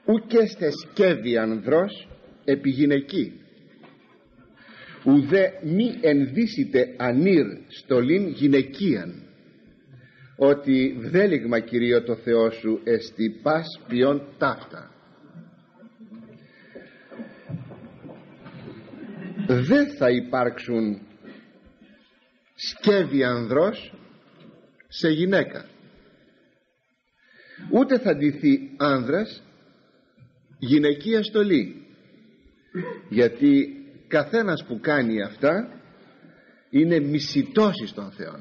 ούκεστε σκεύη ανδρός επί γυναική, ουδέ μη ενδύσιτε ανήρ στολήν γυναικίαν, ότι βδέλιγμα Κυρίω το Θεό σου εστι πας ποιον ταύτα. Δεν θα υπάρξουν σκεύη ανδρός σε γυναίκα, ούτε θα ντυθεί άνδρας γυναικεία στολή, γιατί καθένας που κάνει αυτά είναι μισητός εις τον Θεό.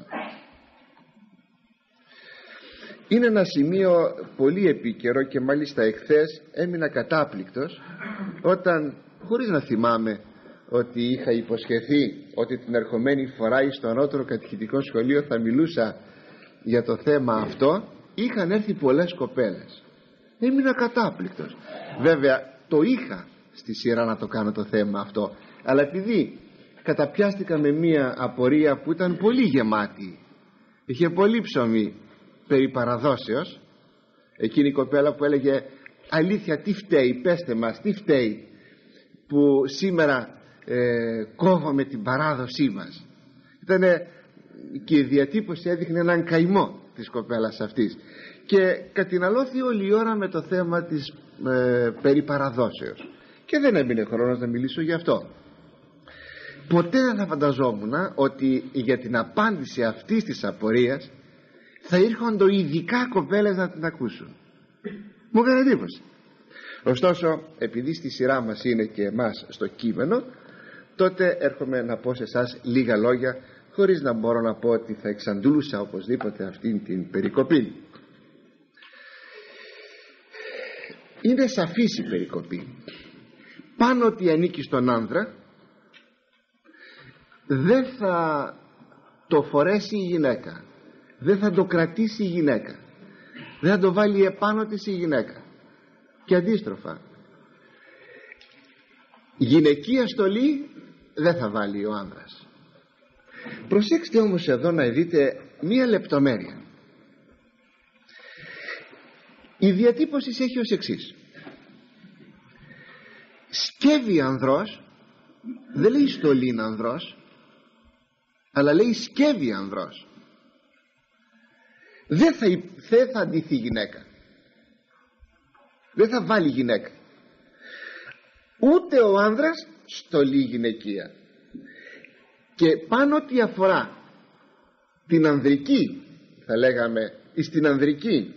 Είναι ένα σημείο πολύ επίκαιρο και μάλιστα εχθές έμεινα κατάπληκτος όταν, χωρίς να θυμάμαι ότι είχα υποσχεθεί ότι την ερχομένη φορά στο ανώτερο κατηχητικό σχολείο θα μιλούσα για το θέμα αυτό, είχαν έρθει πολλές κοπέλες. Έμεινα κατάπληκτος. Βέβαια το είχα στη σειρά να το κάνω το θέμα αυτό, αλλά επειδή καταπιάστηκα με μία απορία που ήταν πολύ γεμάτη, είχε πολύ ψωμί περί παραδόσεως, εκείνη η κοπέλα που έλεγε αλήθεια τι φταίει, πέστε μας τι φταίει που σήμερα κόβαμε την παράδοσή μας. Ήτανε, και η διατύπωση έδειχνε έναν καημό της κοπέλας αυτής και κατηναλώθη όλη η ώρα με το θέμα της περί παραδόσεως και δεν έμεινε χρόνος να μιλήσω γι' αυτό. Ποτέ δεν θα φανταζόμουν ότι για την απάντηση αυτής της απορίας θα ήρχονται ειδικά κοπέλες να την ακούσουν. Μου έκανε εντύπωση. Ωστόσο, επειδή στη σειρά μας είναι και εμάς στο κείμενο, τότε έρχομαι να πω σε εσάς λίγα λόγια, χωρίς να μπορώ να πω ότι θα εξαντλούσα οπωσδήποτε αυτήν την περικοπή. Είναι σαφής η περικοπή. Πάνω ότι ανήκει στον άνδρα, δεν θα το φορέσει η γυναίκα, δεν θα το κρατήσει η γυναίκα, δεν θα το βάλει επάνω της η γυναίκα, και αντίστροφα γυναικεία στολή δεν θα βάλει ο άνδρας. Προσέξτε όμως εδώ να δείτε μία λεπτομέρεια. Η διατύπωση έχει ως εξής: σκεύη ανδρός, δεν λέει στολήν ανδρός, αλλά λέει σκεύη ανδρός. Δεν θα αντιθεί γυναίκα, δεν θα βάλει γυναίκα, ούτε ο άνδρας στολή γυναικεία. Και πάνω ό,τι αφορά την ανδρική, θα λέγαμε στην ανδρική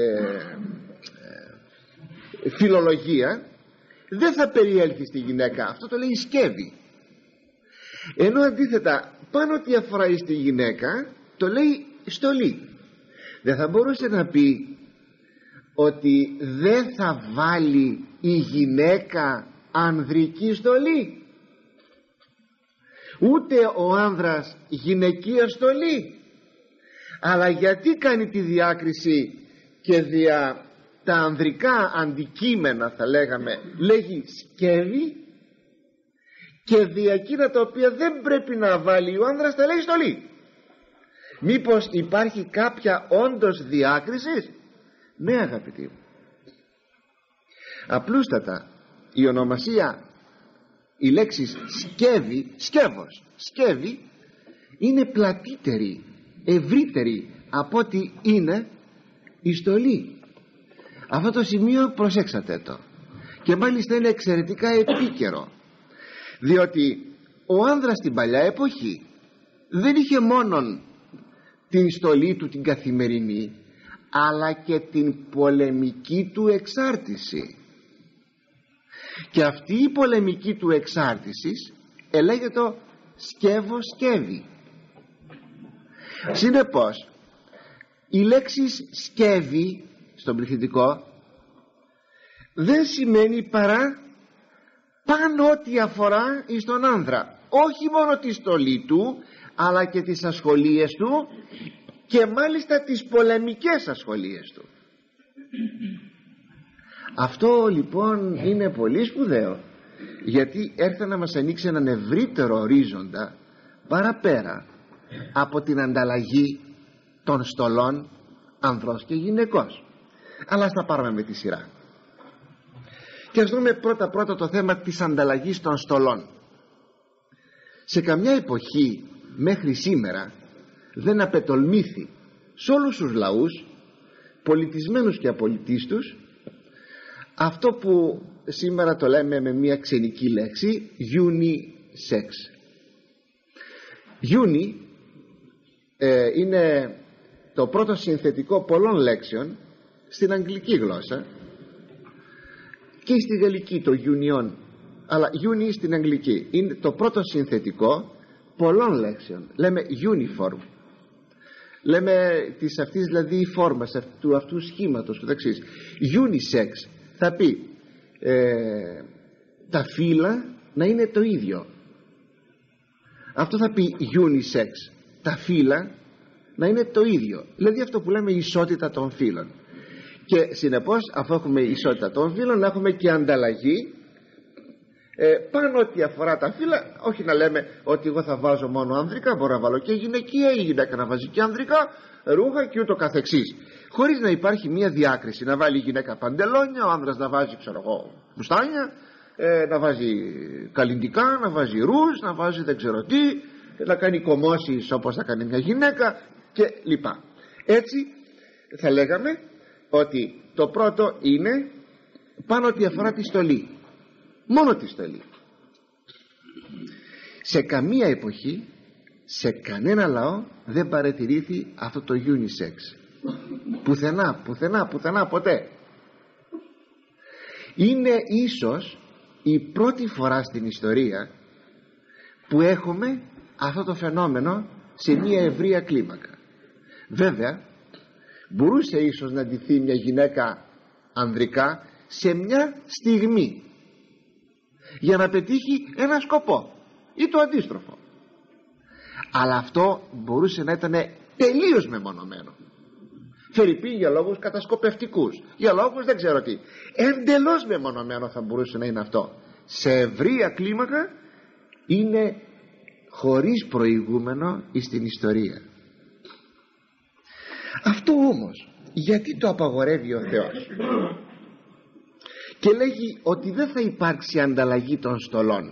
φιλολογία, δεν θα περιέλθει στη γυναίκα. Αυτό το λέει σκεύη. Ενώ αντίθετα πάνω ό,τι αφορά στη γυναίκα το λέει στολή. Δεν θα μπορούσε να πει ότι δεν θα βάλει η γυναίκα ανδρική στολή, ούτε ο άνδρας γυναικεία στολή, αλλά γιατί κάνει τη διάκριση και δια τα ανδρικά αντικείμενα, θα λέγαμε, λέγει σκεύη, και δια εκείνα τα οποία δεν πρέπει να βάλει ο άνδρας τα λέει στολή? Μήπως υπάρχει κάποια όντως διάκριση? Ναι, αγαπητοί μου. Απλούστατα η ονομασία, η λέξη σκεύη, σκεύη είναι πλατύτερη, ευρύτερη από ότι είναι η στολή. Αυτό το σημείο προσέξατε το, και μάλιστα είναι εξαιρετικά επίκαιρο, διότι ο άνδρας στην παλιά εποχή δεν είχε μόνον την στολή του την καθημερινή, αλλά και την πολεμική του εξάρτηση, και αυτή η πολεμική του εξάρτηση ελέγεται σκεύη. Συνεπώς η λέξη σκεύη στον πληθυντικό δεν σημαίνει παρά πάνω ό,τι αφορά στον άνδρα, όχι μόνο τη στολή του, αλλά και τις ασχολίες του, και μάλιστα τις πολεμικές ασχολίες του. Αυτό λοιπόν είναι πολύ σπουδαίο, γιατί έρθει να μας ανοίξει έναν ευρύτερο ορίζοντα παραπέρα από την ανταλλαγή των στολών ανδρός και γυναικός. Αλλά ας τα πάρουμε με τη σειρά. Και ας δούμε πρώτα το θέμα της ανταλλαγής των στολών. Σε καμιά εποχή μέχρι σήμερα δεν απετολμήθη σε όλους τους λαούς, πολιτισμένους και απολυτίστους, αυτό που σήμερα το λέμε με μια ξενική λέξη, unisex. Uni είναι το πρώτο συνθετικό πολλών λέξεων στην αγγλική γλώσσα και στη γαλλική το union, αλλά uni στην αγγλική είναι το πρώτο συνθετικό πολλών λέξεων. Λέμε uniform, λέμε της αυτής δηλαδή η φόρμα του αυτού σχήματος του δεξής. Unisex θα πει τα φύλλα να είναι το ίδιο. Αυτό θα πει unisex, τα φύλλα να είναι το ίδιο, δηλαδή αυτό που λέμε ισότητα των φύλων. Και συνεπώς, αφού έχουμε ισότητα των φύλων, να έχουμε και ανταλλαγή πάνω ό,τι αφορά τα φύλλα. Όχι να λέμε ότι εγώ θα βάζω μόνο ανδρικά, μπορώ να βάλω και γυναικεία, η γυναίκα να βάζει και ανδρικά ρούχα και ούτω καθεξής, χωρίς να υπάρχει μια διάκριση. Να βάλει η γυναίκα παντελόνια, ο άνδρας να βάζει, ξέρω εγώ, μουστάνια, να βάζει καλλιντικά, να βάζει ρούζ, να βάζει δεν ξέρω τι, να κάνει κομμώσεις όπως θα κάνει μια γυναίκα και λοιπά. Έτσι θα λέγαμε ότι το πρώτο είναι πάνω ό,τι αφορά τη στολή, μόνο τη στολή. Σε καμία εποχή, σε κανένα λαό δεν παρατηρήθη αυτό το unisex, πουθενά ποτέ. Είναι ίσως η πρώτη φορά στην ιστορία που έχουμε αυτό το φαινόμενο σε μια ευρεία κλίμακα. Βέβαια μπορούσε ίσως να ντυθεί μια γυναίκα ανδρικά σε μια στιγμή για να πετύχει ένα σκοπό ή το αντίστροφο, αλλά αυτό μπορούσε να ήταν τελείως μεμονωμένο. Φερειπίν για λόγους κατασκοπευτικούς, για λόγους δεν ξέρω τι, εντελώς μεμονωμένο θα μπορούσε να είναι αυτό. Σε ευρεία κλίμακα είναι χωρίς προηγούμενο στην ιστορία. Αυτό όμως γιατί το απαγορεύει ο Θεός και λέγει ότι δεν θα υπάρξει ανταλλαγή των στολών?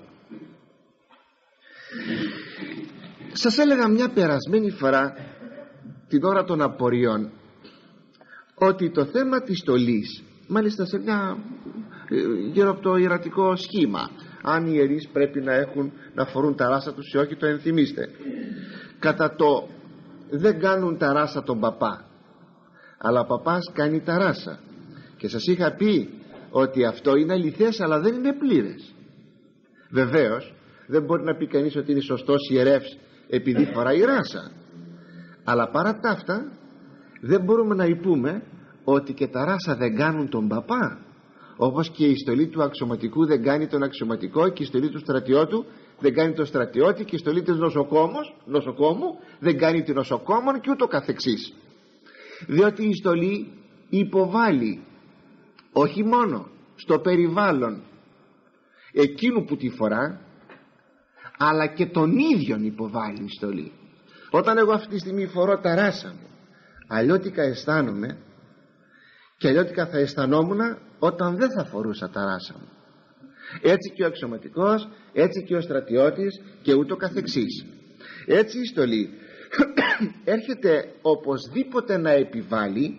Σας έλεγα μια περασμένη φορά την ώρα των απορριών ότι το θέμα της στολής, μάλιστα σε μια γύρω από το ιερατικό σχήμα, αν οι ιερείς πρέπει να φορούν τα ράσα τους ή όχι, το ενθυμίστε. Κατά το δεν κάνουν τα ράσα τον παπά, αλλά ο παπάς κάνει τα ράσα, και σας είχα πει ότι αυτό είναι αληθές, αλλά δεν είναι πλήρες. Βεβαίως δεν μπορεί να πει κανείς ότι είναι σωστός ιερεύς επειδή φοράει ράσα, αλλά παρά τα αυτά δεν μπορούμε να υπούμε ότι και τα ράσα δεν κάνουν τον παπά, όπως και η στολή του αξιωματικού δεν κάνει τον αξιωματικό, και η στολή του στρατιώτου δεν κάνει τον στρατιώτη, και η στολή της νοσοκόμου δεν κάνει την νοσοκόμων, και ούτω καθεξής. Διότι η στολή υποβάλλει όχι μόνο στο περιβάλλον εκείνου που τη φορά, αλλά και τον ίδιον υποβάλλει η στολή. Όταν εγώ αυτή τη στιγμή φορώ τα ράσα μου, αλλιώτικα αισθάνομαι και αλλιώτικα θα αισθανόμουν όταν δεν θα φορούσα τα ράσα μου. Έτσι και ο αξιωματικός, έτσι και ο στρατιώτης και ούτω καθεξής. Έτσι η στολή έρχεται οπωσδήποτε να επιβάλλει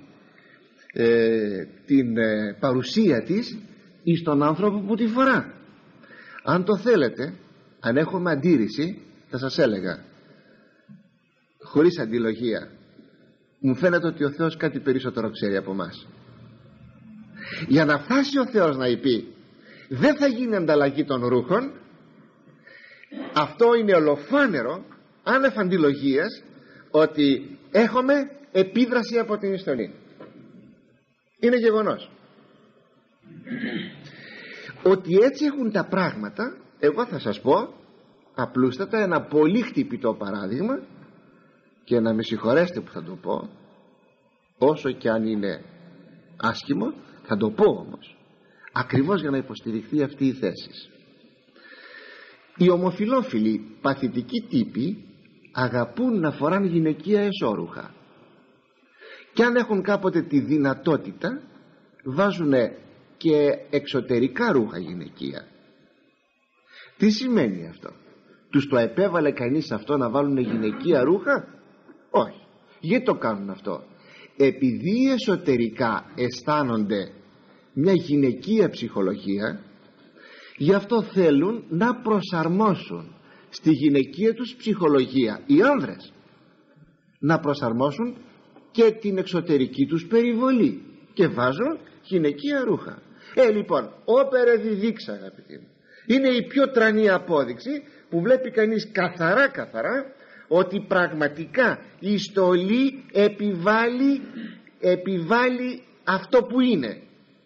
την παρουσία της εις τον άνθρωπο που τη φορά. Αν το θέλετε, αν έχουμε αντίρρηση, θα σας έλεγα χωρίς αντιλογία, μου φαίνεται ότι ο Θεός κάτι περισσότερο ξέρει από μας. Για να φτάσει ο Θεός να πει δεν θα γίνει ανταλλαγή των ρούχων, αυτό είναι ολοφάνερο, άνευ αντιλογίας, ότι έχουμε επίδραση από την στολή. Είναι γεγονός. Ότι έτσι έχουν τα πράγματα, εγώ θα σας πω απλούστατα ένα πολύ χτυπητό παράδειγμα, και να με συγχωρέσετε που θα το πω, όσο και αν είναι άσχημο θα το πω όμως, ακριβώς για να υποστηριχθεί αυτή η θέση. Οι ομοφυλόφιλοι παθητικοί τύποι αγαπούν να φοράνε γυναικεία και αν έχουν κάποτε τη δυνατότητα βάζουν και εξωτερικά ρούχα γυναικεία. Τι σημαίνει αυτό? Τους το επέβαλε κανείς αυτό να βάλουν γυναικεία ρούχα? Όχι. Γιατί το κάνουν αυτό? Επειδή εσωτερικά αισθάνονται μια γυναικεία ψυχολογία, γι' αυτό θέλουν να προσαρμόσουν στη γυναικεία τους ψυχολογία οι άνδρες, να προσαρμόσουν και την εξωτερική τους περιβολή και βάζουν γυναικεία ρούχα. Λοιπόν, όπερε διδείξα, αγαπητοί μου, είναι η πιο τρανή απόδειξη που βλέπει κανείς καθαρά ότι πραγματικά η στολή επιβάλλει αυτό που είναι.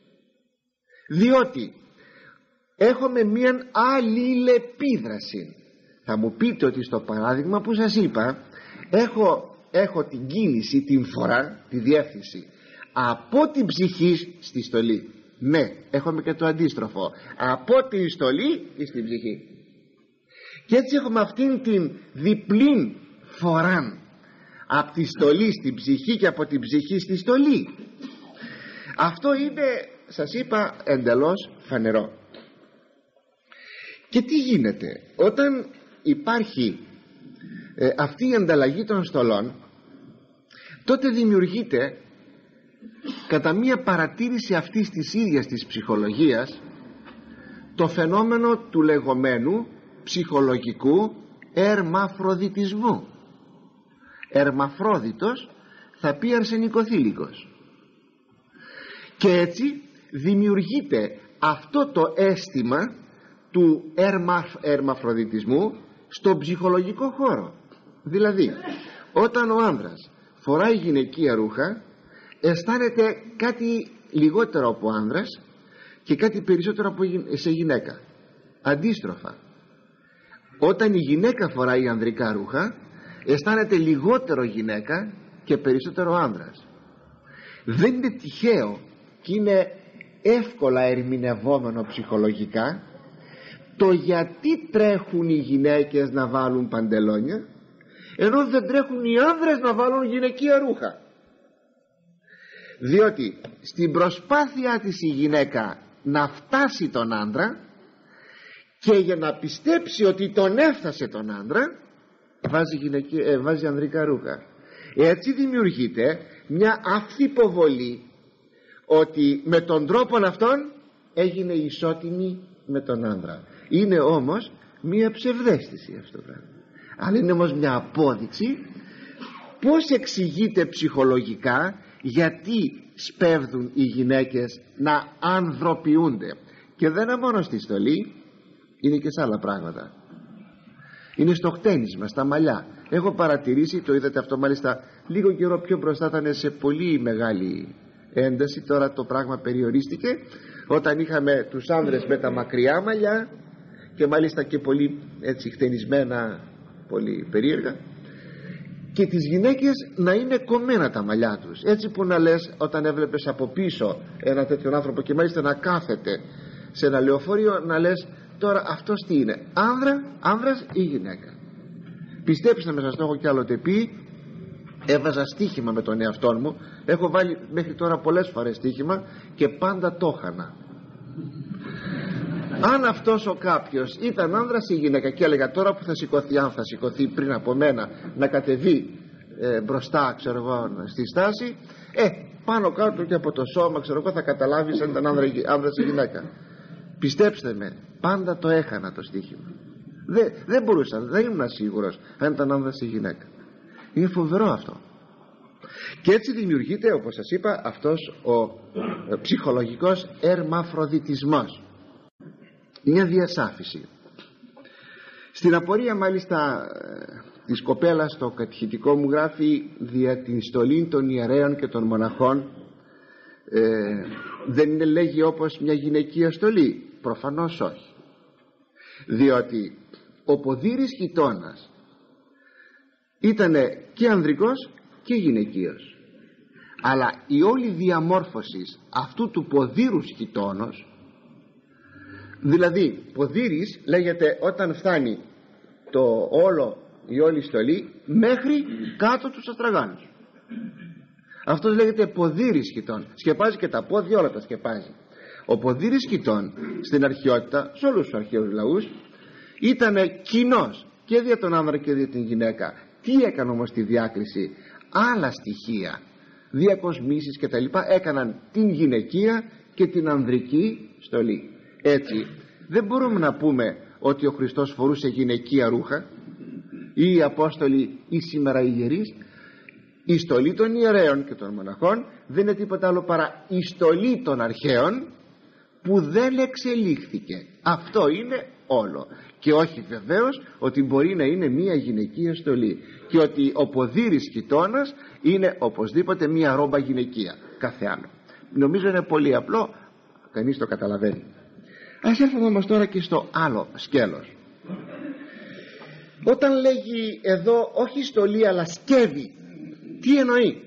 Διότι έχουμε μία αλληλεπίδραση. Θα μου πείτε ότι στο παράδειγμα που σας είπα έχω την κίνηση, την φορά, τη διεύθυνση από την ψυχή στη στολή. Ναι, έχουμε και το αντίστροφο, από την στολή στην ψυχή. Και έτσι έχουμε αυτήν την διπλή φορά, από τη στολή στην ψυχή και από την ψυχή στη στολή. Αυτό είναι, σας είπα, εντελώς φανερό. Και τι γίνεται όταν υπάρχει αυτή η ανταλλαγή των στολών? Τότε δημιουργείται, κατά μία παρατήρηση αυτής της ίδιας της ψυχολογίας, το φαινόμενο του λεγόμενου ψυχολογικού ερμαφροδιτισμού. Ερμαφρόδιτος θα πει αρσενικοθήλικος. Και έτσι δημιουργείται αυτό το αίσθημα του ερμαφροδιτισμού στον ψυχολογικό χώρο. Δηλαδή, όταν ο άνδρας φοράει γυναικεία ρούχα, αισθάνεται κάτι λιγότερο από άνδρας και κάτι περισσότερο από σε γυναίκα. Αντίστροφα, όταν η γυναίκα φοράει ανδρικά ρούχα, αισθάνεται λιγότερο γυναίκα και περισσότερο άνδρας. Δεν είναι τυχαίο και είναι εύκολα ερμηνευόμενο ψυχολογικά το γιατί τρέχουν οι γυναίκες να βάλουν παντελόνια, ενώ δεν τρέχουν οι άνδρες να βάλουν γυναικεία ρούχα. Διότι στην προσπάθειά της η γυναίκα να φτάσει τον άνδρα, και για να πιστέψει ότι τον έφτασε τον άνδρα, βάζει ανδρικά ρούχα. Έτσι δημιουργείται μια αυθυποβολή ότι με τον τρόπο αυτόν έγινε ισότιμη με τον άνδρα. Είναι όμως μια ψευδαίσθηση αυτό το πράγμα, αλλά είναι όμως μια απόδειξη πώς εξηγείται ψυχολογικά γιατί σπέβδουν οι γυναίκες να ανδροποιούνται. Και δεν είναι μόνο στη στολή, είναι και σε άλλα πράγματα. Είναι στο χτένισμα, στα μαλλιά. Έχω παρατηρήσει, το είδατε αυτό μάλιστα λίγο καιρό πιο μπροστά, ήταν σε πολύ μεγάλη ένταση. Τώρα το πράγμα περιορίστηκε όταν είχαμε τους άνδρες με τα μακριά μαλλιά και μάλιστα και πολύ έτσι χτενισμένα, πολύ περίεργα, και τις γυναίκες να είναι κομμένα τα μαλλιά τους, έτσι που να λες, όταν έβλεπες από πίσω ένα τέτοιον άνθρωπο και μάλιστα να κάθεται σε ένα λεωφορείο, να λες τώρα αυτός τι είναι, άνδρας ή γυναίκα? Πιστέψτε με, σας το έχω κι άλλοτε πει, έβαζα στοίχημα με τον εαυτό μου, έχω βάλει μέχρι τώρα πολλές φορές στοίχημα και πάντα το χανα. Αν αυτός ο κάποιος ήταν άνδρας ή γυναίκα, και έλεγα τώρα που θα σηκωθεί, αν θα σηκωθεί πριν από μένα να κατεβεί μπροστά, ξέρω εγώ, στη στάση, πάνω κάτω και από το σώμα, ξέρω εγώ, θα καταλάβεις αν ήταν άνδρας ή γυναίκα. Πιστέψτε με, πάντα το έχανα το στοίχημα. Δεν μπορούσα, δεν ήμουν σίγουρος αν ήταν άνδρας ή γυναίκα. Είναι φοβερό αυτό. Και έτσι δημιουργείται, όπως σας είπα, αυτός ο ψυχολογικός ερμαφροδιτισμός, μια διασάφηση. Στην απορία μάλιστα της κοπέλας, το κατηχητικό μου γράφει, δια την στολή των ιερέων και των μοναχών δεν είναι, λέγει, όπως μια γυναικεία στολή? Προφανώς όχι, διότι ο Ποδήρης Χιτώνας ήταν και ανδρικός και γυναικείος, αλλά η όλη διαμόρφωση αυτού του Ποδήρους Χιτώνος, δηλαδή Ποδήρης λέγεται όταν φτάνει η όλη στολή μέχρι κάτω τους αστραγάλους, αυτός λέγεται Ποδήρης Χιτών, σκεπάζει και τα πόδια, όλα τα σκεπάζει. Ο ποδήρης κοιτών στην αρχαιότητα, σε όλους τους αρχαίους λαούς, ήταν κοινός και δια τον άνδρα και δια την γυναίκα. Τι έκανε όμως τη διάκριση? Άλλα στοιχεία, διακοσμήσεις και τα λοιπά, έκαναν την γυναικεία και την ανδρική στολή. Έτσι δεν μπορούμε να πούμε ότι ο Χριστός φορούσε γυναικεία ρούχα ή οι Απόστολοι ή σήμερα οι ιερείς. Η στολή των ιερέων και των μοναχών δεν είναι τίποτα άλλο παρά η στολή των αρχαίων που δεν εξελίχθηκε. Αυτό είναι όλο. Και όχι βεβαίως ότι μπορεί να είναι μια γυναικεία στολή, και ότι ο ποδήρης χιτώνας είναι οπωσδήποτε μια ρόμπα γυναικεία, κάθε άλλο. Νομίζω είναι πολύ απλό, κανείς το καταλαβαίνει. Ας έρθουμε όμως τώρα και στο άλλο σκέλος. Όταν λέγει εδώ όχι στολή αλλά σκεύη, τι εννοεί?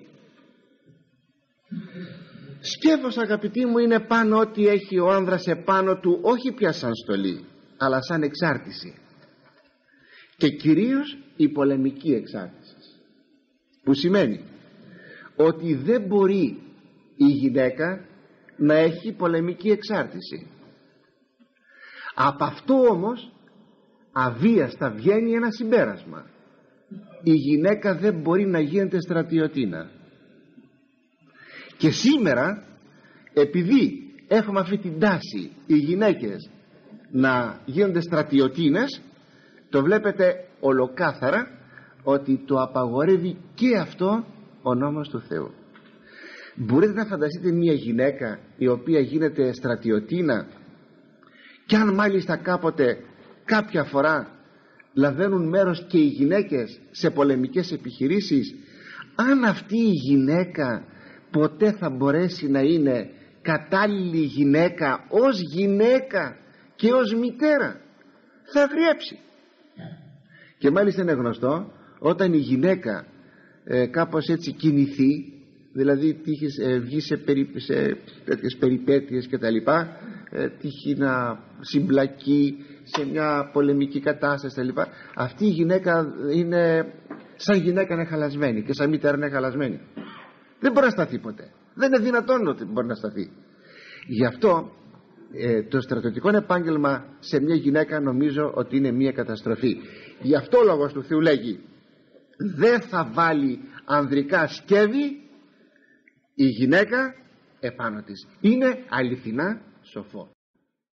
Σκεύος, αγαπητοί μου, είναι πάνω ό,τι έχει ο άνδρας επάνω του, όχι πια σαν στολή αλλά σαν εξάρτηση, και κυρίως η πολεμική εξάρτηση, που σημαίνει ότι δεν μπορεί η γυναίκα να έχει πολεμική εξάρτηση. Από αυτό όμως αβίαστα βγαίνει ένα συμπέρασμα: η γυναίκα δεν μπορεί να γίνεται στρατιωτίνα. Και σήμερα, επειδή έχουμε αυτή την τάση οι γυναίκες να γίνονται στρατιωτίνες, το βλέπετε ολοκάθαρα ότι το απαγορεύει και αυτό ο νόμος του Θεού. Μπορείτε να φανταστείτε μια γυναίκα η οποία γίνεται στρατιωτίνα, και αν μάλιστα κάποτε κάποια φορά λαμβάνουν μέρος και οι γυναίκες σε πολεμικές επιχειρήσεις, αν αυτή η γυναίκα ποτέ θα μπορέσει να είναι κατάλληλη γυναίκα ως γυναίκα και ως μητέρα? Θα αγριέψει. Και μάλιστα είναι γνωστό, όταν η γυναίκα κάπως έτσι κινηθεί, δηλαδή βγει σε τέτοιες περιπέτειες και τα λοιπά, τύχει να συμπλακεί σε μια πολεμική κατάσταση τα λοιπά, αυτή η γυναίκα είναι σαν γυναίκα είναι χαλασμένη και σαν μητέρα είναι χαλασμένη. Δεν μπορεί να σταθεί ποτέ. Δεν είναι δυνατόν ότι μπορεί να σταθεί. Γι' αυτό το στρατιωτικό επάγγελμα σε μια γυναίκα νομίζω ότι είναι μια καταστροφή. Γι' αυτό ο Λόγος του Θεού λέγει: δεν θα βάλει ανδρικά σκεύη η γυναίκα επάνω της. Είναι αληθινά σοφό.